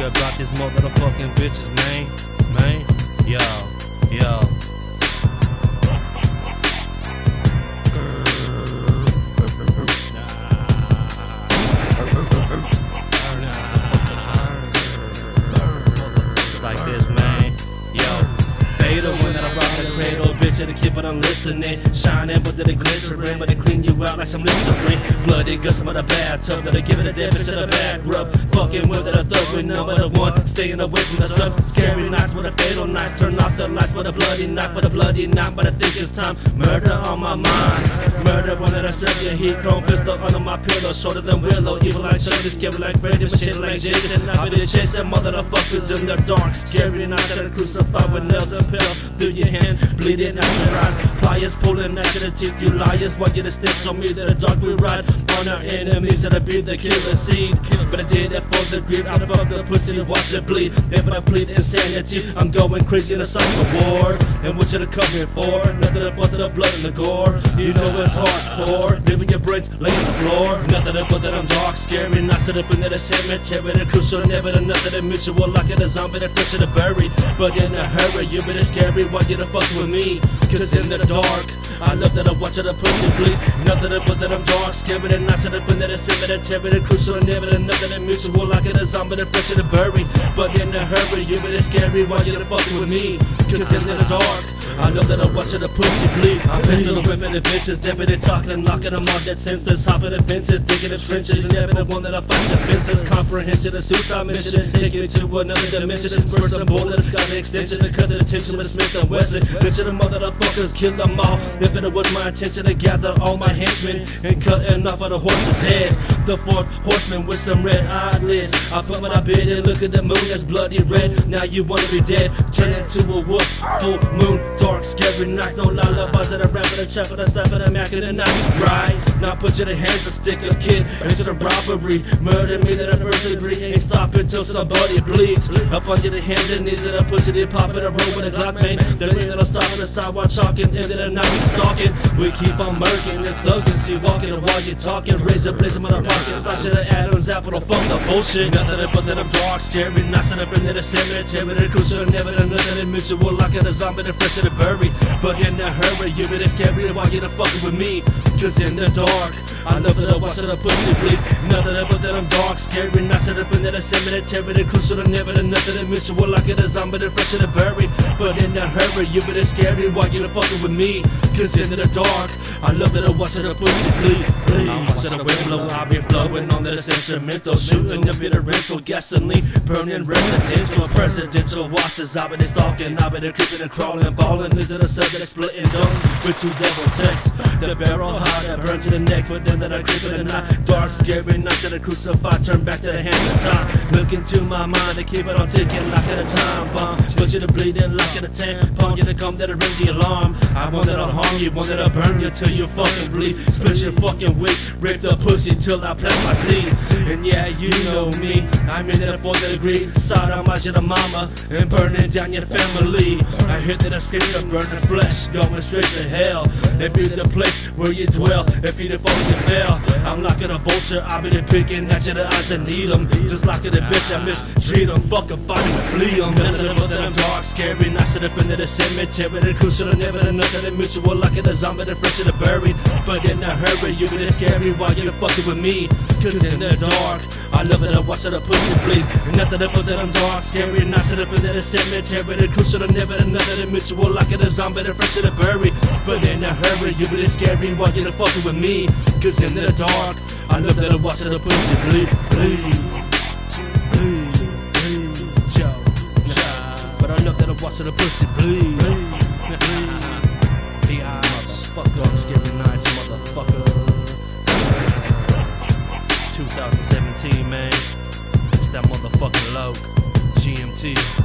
about these motherfucking bitches, man. Yo. It's like this, man. Yo. They the one that I rock the cradle, bitch, and keep it on listening. Shining, but they glycerin, but they clean you out like some Listerine. Bloody guts from the bathtub, that I give it a dead bitch in the back rub. Fucking with it, a thug with number the one, staying away from the sun. Scary nights with a fatal night, turn off the lights with a bloody knife, with a bloody knife, but I think it's time. Murder on my mind, murder when I serve you. Heat chrome pistol under my pillow, shorter than Willow. Evil like Chucky, scary like Freddy, but shit like Jason. I've been chasing motherfuckers in the dark. Scary nights that are crucified with nails and pills through your hands, bleeding out your eyes. Pliers pulling out your teeth, you liars. Want you to snitch on me that the dark we ride on our enemies that I be the killer seed. But I did it for the greed. I fuck the pussy to watch it bleed. If I plead insanity, I'm going crazy in a cycle war. And what you to come here for? Nothing but the blood and the gore. You know it's hardcore. Living your brains lay on the floor. Nothing but that I'm dark, scary. Not set up into the cemetery. The crucial never to nothing that mutual like a zombie that fresh to bury. But in a hurry, you better scary. Why you to fuck with me? Cause in the dark, I love that I watch it, the pussy bleed. Nothing but that I'm dark, scared and not set up into the cemetery. The crucial never to nothing that mutual like a zombie that fresh to bury. But in a hurry, you better scary. Why you to fuck with me? Cause in the dark, I love that I watch it, the pussy bleed. I'm pissing the women and bitches, deputy talking and locking them off, dead senseless, hopping the fences, digging the trenches. Never the one that I fight the fences, comprehension, a suicide mission, taking it to another dimension. It's burst some bullets, got an extension to cut the attention with Smith and Wesson. Bitch the motherfuckers, kill them all. If it was my intention to gather all my henchmen and cutting off of the horse's head. The fourth horseman with some red eyelids. I put my bed and look at the moon that's bloody red. Now you wanna be dead, turn into a wolf. Full moon, dark, scary night. No lullabies that I rap with a chop with a slap and a mac in the night. Right now put your hands up, stick a kid into the robbery. Murder me that I first degree. Ain't stop until somebody bleeds. Up under the hands and knees that I push it in, pop in a road with a Glock, man. The ring that I stop on the sidewalk chalking, and then I'm stalking. We keep on murking and thugging, see walking while you're talking. Razor blazing in my pockets, flashing the Adam's apple, don't fuck the bullshit. Nothing but that I'm dark, scary, not set up into the cemetery. The crucial never done nothing mutual like a zombie that fresh to the bury. But in a hurry, you better scary while you're fucking with me. Cause in the dark, I love that I watch the pussy bleed. Nothing but that I'm dark, scary, not set up into the cemetery. The crucial never done nothing mutual like a zombie that fresh to the bury. But in a hurry, you better scary while you're fucking with me. Cause in the dark, I love that I watch the pussy bleed. I'm watching the wind blow, I be flowing on the sentimental, shooting up in the rental, gasoline, burning residential, presidential watches. I've been stalking, I've been creeping and crawling, balling. Is it a subject splitting dunks with two devil texts? The barrel high that burns to the neck, but then that I creep in the night. Dark, scary night that I crucify, turn back to the hand of time. Look into my mind to keep it on ticking like at a time bomb. Put you to bleeding like at a tampon, you to come that I ring the alarm. I want that I'll harm you, want that I'll burn you till you fucking bleed. Split your fucking wig, rape the pussy till I plant my seed. And yeah, you know me, I'm in that 4th degree. Side on my shit of mama and burning down your family. I hear that escapes of burning flesh, going straight to hell. That be the place where you dwell. If you fall, you fail. I'm like a vulture, I've been picking at you the eyes that need them. Just like a bitch, I mistreat them. Fucking fighting to flee them. Nothing but that I'm dark, scary, not set up into the cemetery. The crucial never done nothing that mutual like a zombie that fresh to the buried. But in a hurry, you better scary while you're fucking with me. Cause in the dark, I love it, I watch the pussy bleed. Nothing but that I'm dark, scary, not set up into the cemetery. The crucial never done nothing that mutual like a zombie that fresh to the buried. But in a hurry, you better scary while you're fucking with me. Cause in the dark, I love that I watch the pussy bleed. But I love that I watch the pussy bleed. The eyes, fuck dark, scary nights, motherfucker. 2017, man. It's that motherfucking Loke. GMT.